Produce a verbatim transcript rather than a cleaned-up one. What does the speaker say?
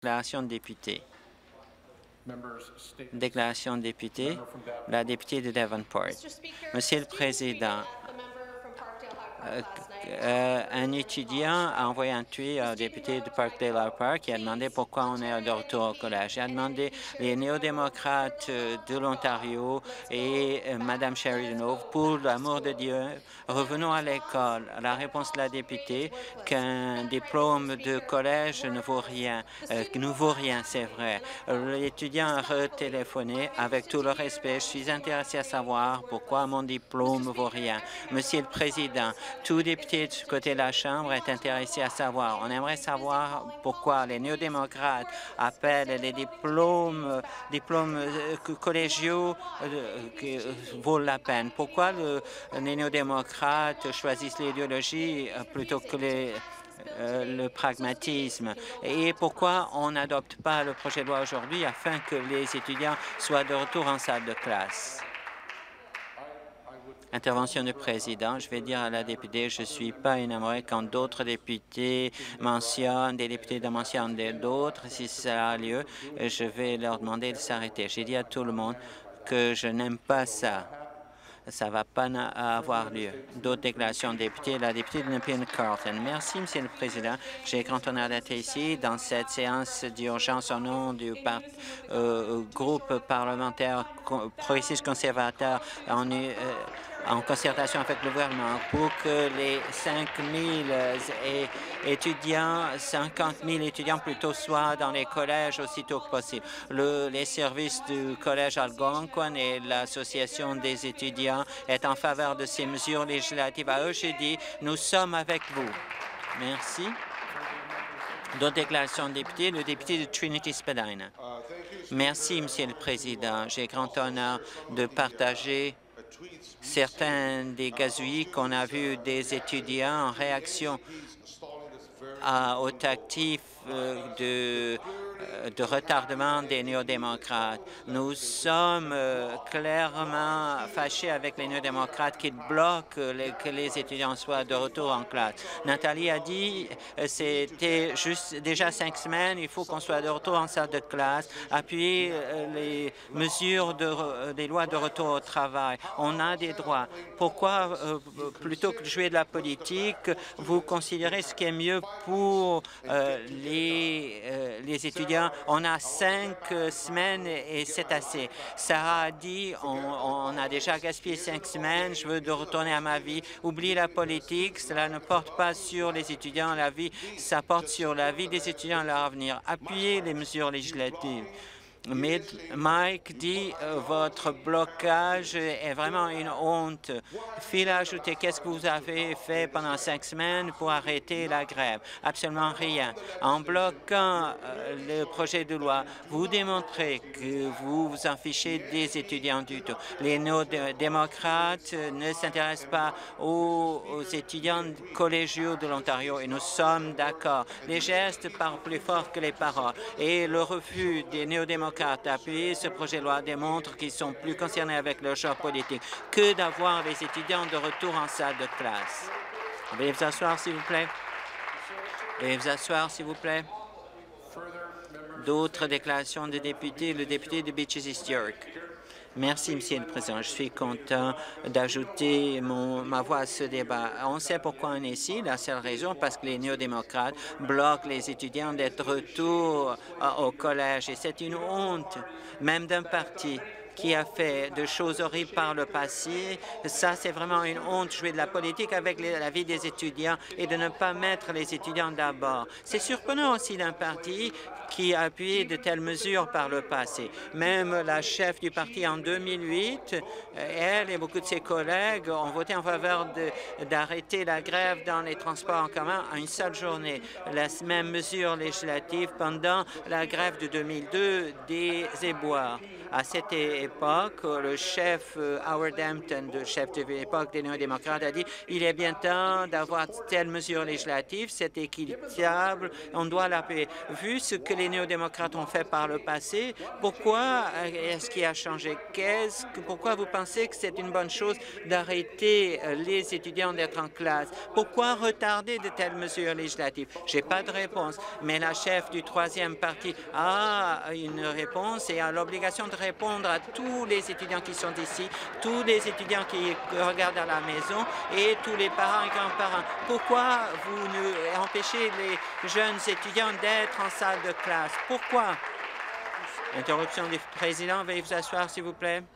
Déclaration de député. Déclaration de député. La députée de Davenport. Monsieur le Président, Euh, euh, un étudiant a envoyé un tweet au député de Parkdale Park qui a demandé pourquoi on est de retour au collège. Il a demandé les néo-démocrates de l'Ontario et euh, Mme Sheridan, pour l'amour de Dieu, revenons à l'école. La réponse de la députée qu'un diplôme de collège ne vaut rien, euh, ne vaut rien, c'est vrai. L'étudiant a retéléphoné. Avec tout le respect, je suis intéressé à savoir pourquoi mon diplôme ne vaut rien. Monsieur le Président, tout député du côté de la Chambre est intéressé à savoir. On aimerait savoir pourquoi les néo-démocrates appellent les diplômes, diplômes collégiaux euh, qui vaut la peine. Pourquoi le, les néo-démocrates choisissent l'idéologie plutôt que les Euh, le pragmatisme et pourquoi on n'adopte pas le projet de loi aujourd'hui afin que les étudiants soient de retour en salle de classe. Intervention du président. Je vais dire à la députée, je ne suis pas énamouré quand d'autres députés mentionnent, des députés de mentionnent d'autres. Si ça a lieu, je vais leur demander de s'arrêter. J'ai dit à tout le monde que je n'aime pas ça. Ça ne va pas avoir lieu. D'autres déclarations de députés. La députée de Nepean-Carleton. Merci, Monsieur le Président. J'ai grand honneur d'être ici dans cette séance d'urgence au nom du par euh, groupe parlementaire progressiste conservateur en, euh, en concertation avec le gouvernement pour que les cinq mille étudiants, cinquante mille étudiants plutôt, soient dans les collèges aussitôt que possible. Le, les services du collège Algonquin et l'Association des étudiants est en faveur de ces mesures législatives. À eux, j'ai dit, nous sommes avec vous. Merci. D'autres déclarations de députés. Le député de Trinity-Spadina. Merci, Monsieur le Président. J'ai grand honneur de partager certains des gazouillis qu'on a vus des étudiants en réaction à, aux tactiques euh, de, euh, de retardement des néo-démocrates. Nous sommes euh, clairement fâchés avec les néo-démocrates qui bloquent les, que les étudiants soient de retour en classe. Nathalie a dit euh, c'était juste déjà cinq semaines, il faut qu'on soit de retour en salle de classe, appuyer euh, les mesures de, euh, des lois de retour au travail. On a des droits. Pourquoi, euh, plutôt que de jouer de la politique, vous considérez ce qui est mieux pour euh, les, euh, les étudiants? On a cinq euh, semaines et c'est assez. Sarah a dit on, on a déjà gaspillé cinq semaines, je veux de retourner à ma vie. Oubliez la politique, cela ne porte pas sur les étudiants, la vie, ça porte sur la vie des étudiants et leur avenir. Appuyez les mesures législatives. Mais Mike dit euh, votre blocage est vraiment une honte. Phil a ajouté qu'est-ce que vous avez fait pendant cinq semaines pour arrêter la grève? Absolument rien. En bloquant euh, le projet de loi, vous démontrez que vous vous en fichez des étudiants du tout. Les néo-démocrates ne s'intéressent pas aux, aux étudiants collégiaux de l'Ontario et nous sommes d'accord. Les gestes parlent plus fort que les paroles et le refus des néo-démocrates d'appuyer ce projet de loi démontre qu'ils sont plus concernés avec leur choix politique que d'avoir les étudiants de retour en salle de classe. Veuillez vous asseoir, s'il vous plaît. Veuillez vous asseoir, s'il vous plaît. D'autres déclarations de députés. Le député de Beaches East York. Merci, Monsieur le Président. Je suis content d'ajouter ma voix à ce débat. On sait pourquoi on est ici. La seule raison, parce que les néo-démocrates bloquent les étudiants d'être retour au collège. Et c'est une honte, même d'un parti qui a fait de choses horribles par le passé. Ça, c'est vraiment une honte, jouer de la politique avec les, la vie des étudiants et de ne pas mettre les étudiants d'abord. C'est surprenant aussi d'un parti qui a appuyé de telles mesures par le passé. Même la chef du parti en deux mille huit, elle et beaucoup de ses collègues ont voté en faveur d'arrêter la grève dans les transports en commun à une seule journée. La même mesure législative pendant la grève de deux mille deux des éboueurs. À cette époque, le chef euh, Howard Hampton, le chef de l'époque des néo-démocrates, a dit il est bien temps d'avoir telle mesure législative, c'est équitable, on doit l'appuyer. Vu ce que les néo-démocrates ont fait par le passé, pourquoi est-ce qu'il a changé? Qu'est-ce que, pourquoi vous pensez que c'est une bonne chose d'arrêter euh, les étudiants d'être en classe? Pourquoi retarder de telles mesures législatives? Je n'ai pas de réponse, mais la chef du troisième parti a une réponse et a l'obligation de répondre à tous les étudiants qui sont ici, tous les étudiants qui regardent à la maison et tous les parents et grands-parents. Pourquoi vous ne empêchez les jeunes étudiants d'être en salle de classe? Pourquoi? Interruption du président. Veuillez vous asseoir, s'il vous plaît.